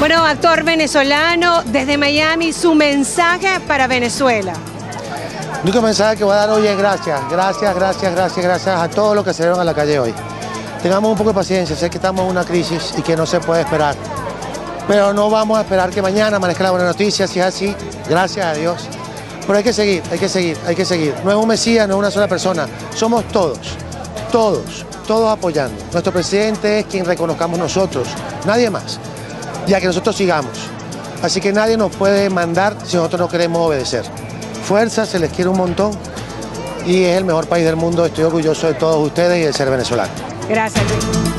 Bueno, actor venezolano desde Miami, su mensaje para Venezuela. El único mensaje que voy a dar hoy es gracias a todos los que salieron a la calle hoy. Tengamos un poco de paciencia, sé que estamos en una crisis y que no se puede esperar. Pero no vamos a esperar que mañana amanezca la buena noticia, si es así, gracias a Dios. Pero hay que seguir. No es un mesías, no es una sola persona, somos todos apoyando. Nuestro presidente es quien reconozcamos nosotros, nadie más, ya que nosotros sigamos. Así que nadie nos puede mandar si nosotros no queremos obedecer. Fuerza, se les quiere un montón y es el mejor país del mundo, estoy orgulloso de todos ustedes y de ser venezolano. Gracias, Luis.